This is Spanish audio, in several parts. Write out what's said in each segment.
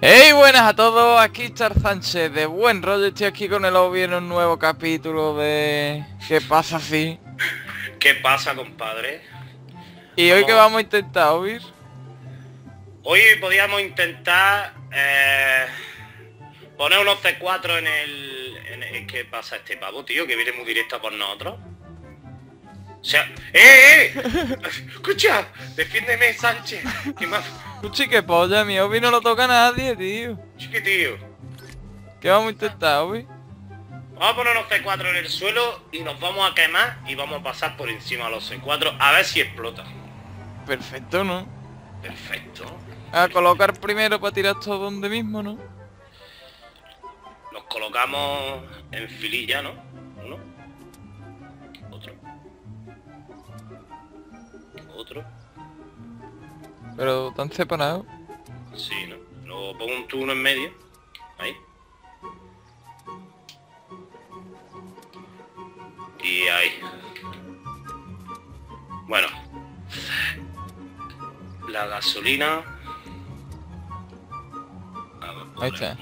Hey, buenas a todos, aquí Char Sánchez de Buen Rollo, estoy aquí con el Obi en un nuevo capítulo de ¿Qué pasa así? ¿Qué pasa, compadre? ¿Y hoy qué vamos a intentar, Obi? Hoy podíamos intentar poner unos C4 en el... ¿Qué pasa este pavo, tío? Que viene muy directo por nosotros. O sea... Escucha, defiéndeme, Sánchez. ¿Qué más? Escuchi, qué polla, mi Obi no lo toca a nadie, tío. Chiquitío. ¿Qué vamos a intentar, Obi? Vamos a poner unos C4 en el suelo y nos vamos a quemar y vamos a pasar por encima de los C4 a ver si explota. Perfecto, ¿no? Perfecto. A colocar primero para tirar todo donde mismo, ¿no? Nos colocamos en fililla, ¿no? Uno. Otro. Pero tan separado. Sí, ¿no? Luego pongo un turno en medio. Ahí. Y ahí. Bueno. La gasolina. Ahí está.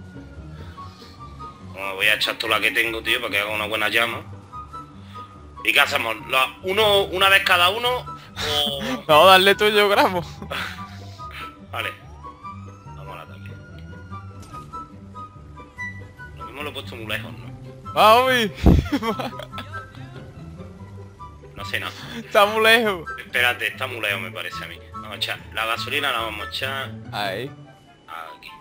Bueno, voy a echar toda la que tengo, tío, para que haga una buena llama. ¿Y qué hacemos? ¿Una vez cada uno? O... No, darle tú y yo grabo. Vale. Vamos al ataque. Lo mismo lo he puesto muy lejos, ¿no? Va, Obi. No sé nada. Está muy lejos. Espérate, está muy lejos me parece a mí. Vamos a echar. La gasolina la vamos a echar Ahí. aquí.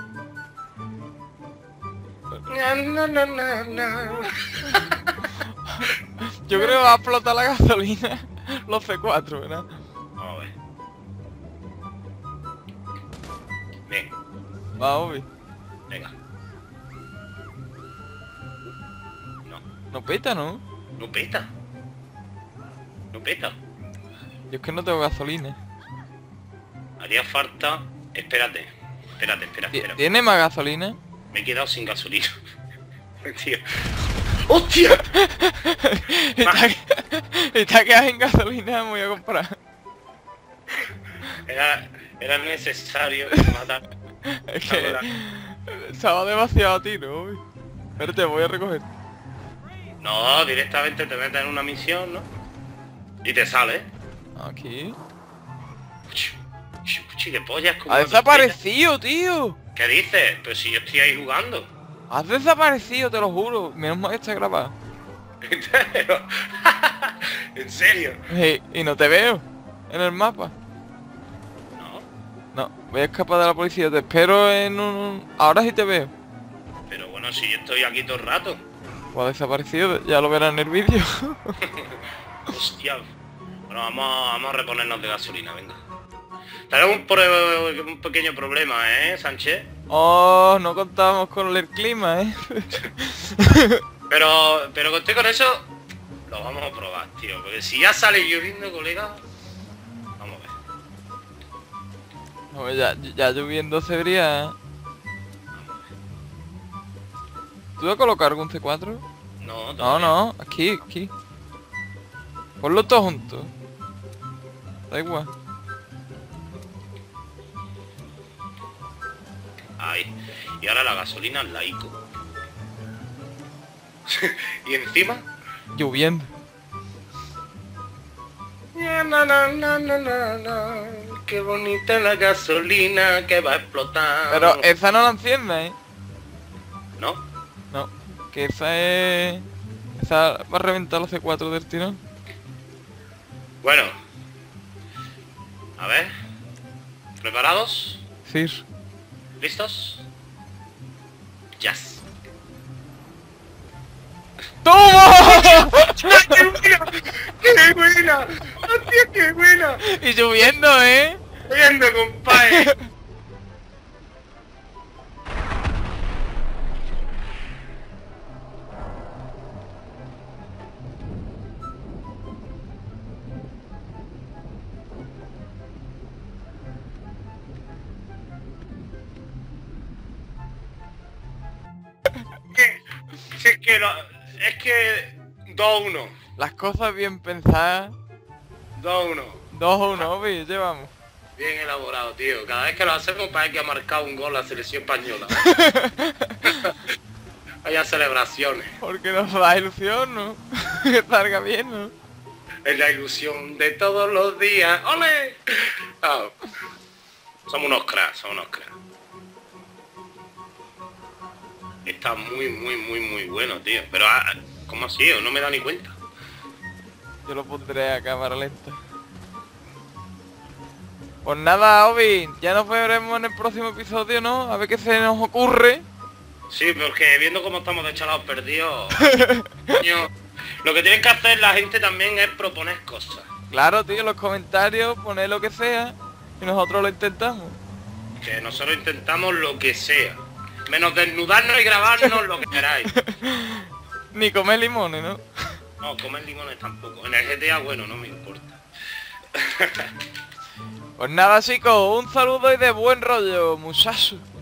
Yo creo que va a explotar la gasolina. Los C4, ¿verdad? Vamos a ver. Bien, Va, Obi. venga. No, No peta, ¿no? no peta. No peta. Yo es que no tengo gasolina. Haría falta... Espérate. Espera. ¿Tiene más gasolina? Me he quedado sin gasolina. Tío. ¡Hostia! Está que en gasolina, me voy a comprar. Era necesario matar. Es que estaba demasiado a tiro, Obi. Espérate, voy a recoger. No, directamente te metes en una misión, ¿no? Y te sale. Aquí. ¿Qué pollas? ¡Ha desaparecido, tío! ¿Qué dices? Pero si yo estoy ahí jugando. ¡Has desaparecido, te lo juro! Menos mal que está grabado. ¿En serio? Y no te veo en el mapa. No, No, voy a escapar de la policía. Te espero en un... Ahora sí te veo. pero bueno, si yo estoy aquí todo el rato. O ha desaparecido, ya lo verán en el vídeo. Hostia. Bueno, vamos a reponernos de gasolina, venga. Tenemos un pequeño problema, ¿eh, Sánchez? Oh, no contamos con el clima, ¿eh? Pero conté con eso, lo vamos a probar, tío. Porque si ya sale lloviendo, colega... Vamos a ver. No, ya lloviendo se vería. ¿Tú vas a colocar algún C4? No, No, aquí. Ponlo todo junto. Da igual. Ahí. Y ahora la gasolina la ICO. Y encima... Lloviendo. Qué bonita la gasolina que va a explotar. Pero esa no la encienda, ¿eh? ¿No? No, que esa es... Esa va a reventar los C4 del tirón. Bueno. A ver. ¿Preparados? Sí. ¿Listos? Yes. ¡Toma! ¡Qué buena! ¡Qué buena! ¡Hostia, qué buena! Y lloviendo, ¿eh? Viendo, compadre. Es que 2-1. Las cosas bien pensadas. 2-1. 2-1, Obi, llevamos. Bien elaborado, tío. Cada vez que lo hacemos parece que ha marcado un gol la selección española. Haya celebraciones. Porque nos da ilusión, ¿no? Que salga bien, ¿no? Es la ilusión de todos los días. ¡Ole! Ah, somos unos cracks, somos unos cracks. Está muy bueno, tío. Pero, ¿cómo así? No me da ni cuenta. Yo lo pondré a cámara lenta. Pues nada, Obi, ya nos veremos en el próximo episodio, ¿no? A ver qué se nos ocurre. Sí, porque viendo cómo estamos de chalados perdidos, coño, lo que tienen que hacer la gente también es proponer cosas. Claro, tío, en los comentarios, poner lo que sea y nosotros lo intentamos. Que nosotros intentamos lo que sea. Menos desnudarnos y grabarnos lo que queráis. Ni comer limones, ¿no? No, comer limones tampoco. En el GTA, bueno, no me importa. Pues nada, chicos, un saludo y de buen rollo, muchachos.